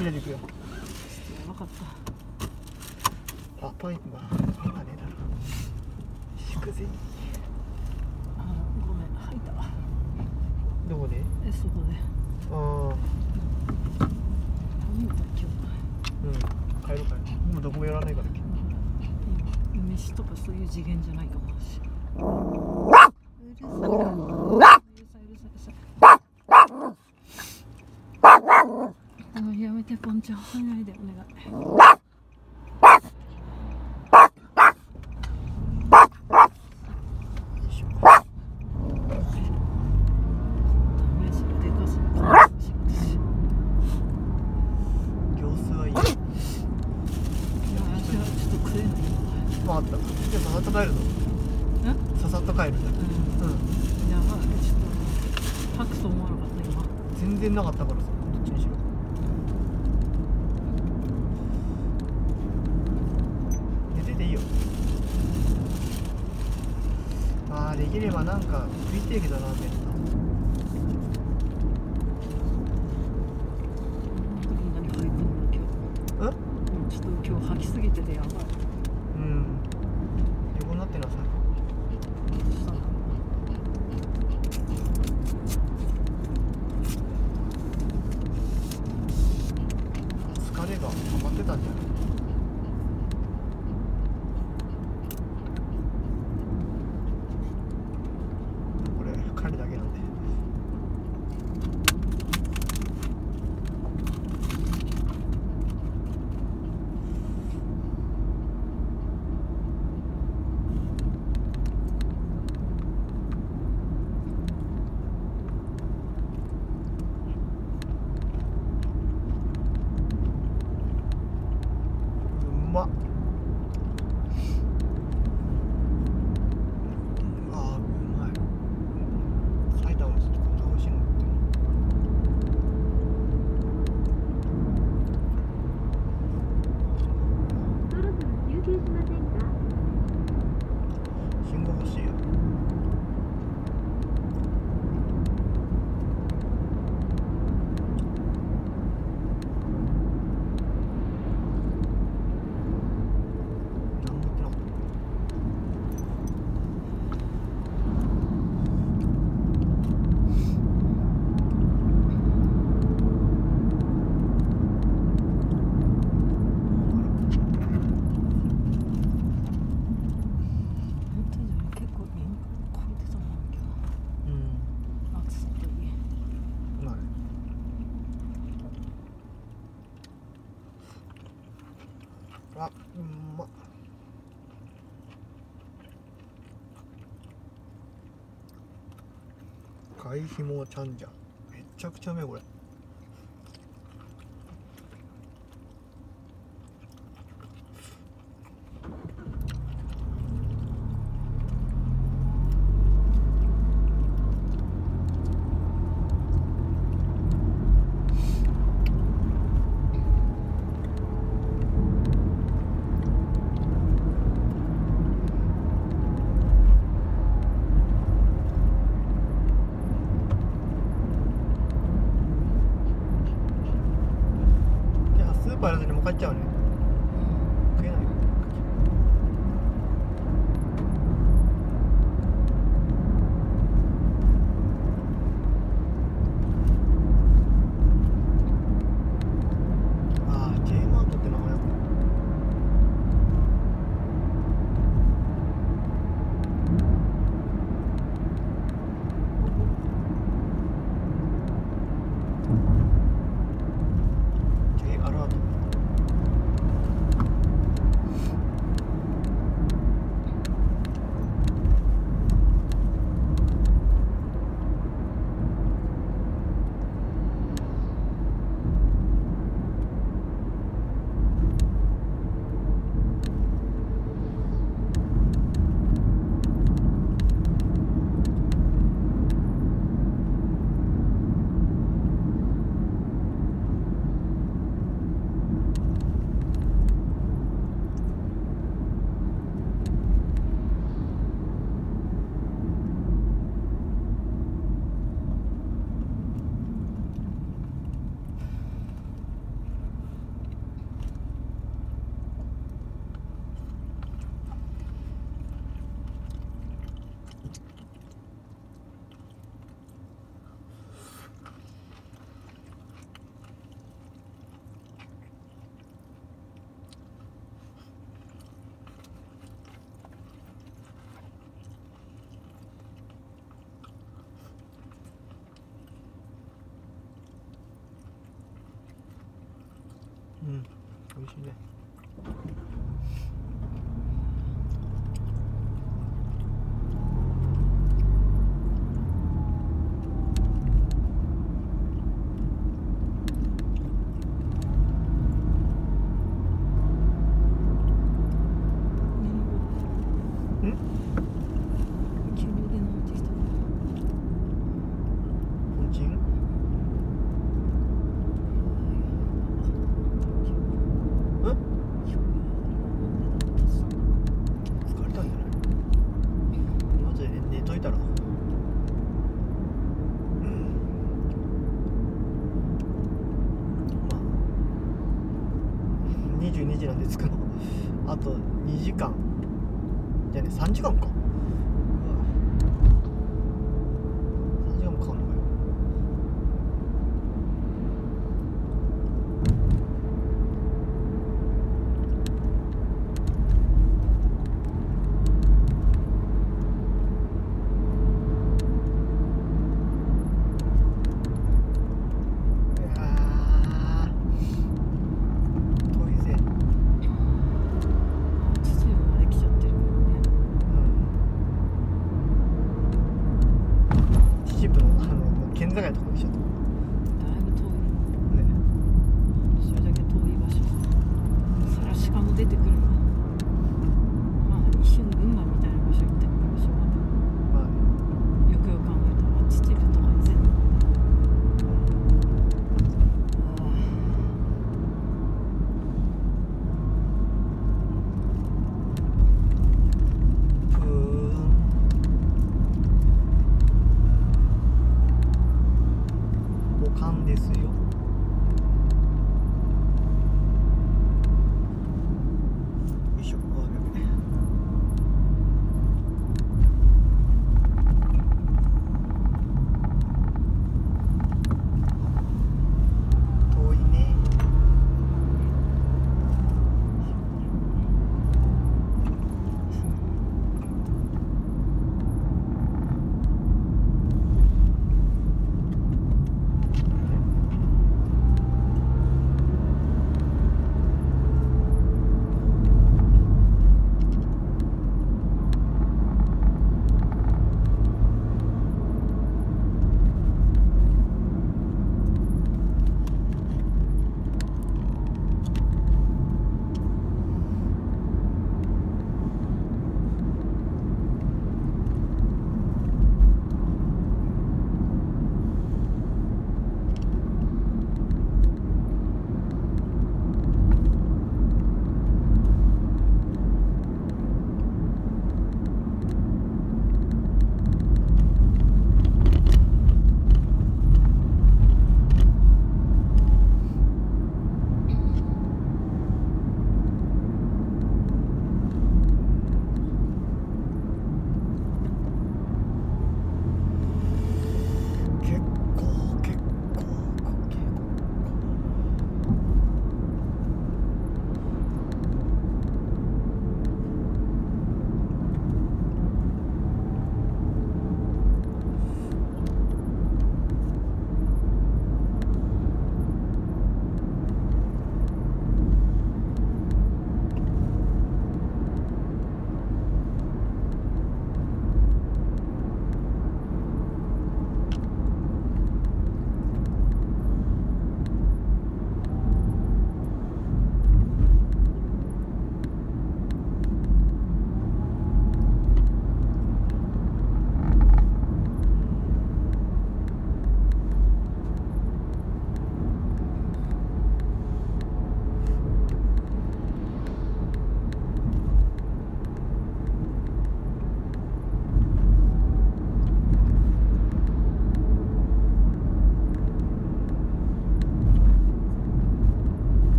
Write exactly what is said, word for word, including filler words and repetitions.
切れていくよ。 やばかった。 あ、パイプがなんかねえだろ。敷くぜ。 あ、ごめん、吐いた。 どこで？ え、そこで。 ああ。 寒いんだ今日。 うん。帰ろう帰ろう。もうどこも寄らないから。 今飯とかそういう次元じゃないかもしれない。やめて、ポンちゃん、入らないでお願い。 様子はいい。 ちょっと食えない。 まああった。じゃあささっと帰るの？ささっと帰るんだ。 うん。うん。やばい。ちょっと吐くと思わなかった今。 全然なかったからさ。どっちにしろ。寝てていいよ。ああ、できればなんか食いてえけどな、絶対。 ちょっと今日吐きすぎててやばい。 うん。横になってなさい。疲れが溜まってたんじゃない？これ彼だけなんで。うまっ。ああ、うまい。埼玉の人こんな美味しいのって。 そろそろ休憩しませんか？ 信号欲しいよ。何も言ってなかった。 結構限界超えてたもん今うん。 日。暑さといい。 うまい。あ、うんまっ。貝ひもちゃんじゃん。めちゃくちゃうめえこれ。じゃあスーパーやらずにもう帰っちゃうね。食えないよ。ああ、J マートって名前だった。J アラート。 うん美味しいね。 キルボデのアーティストが本陣え疲れたんじゃない？まず寝寝といたら。まあにじゅうにじなんで着くのあとにじかんじゃあねさんじかんか。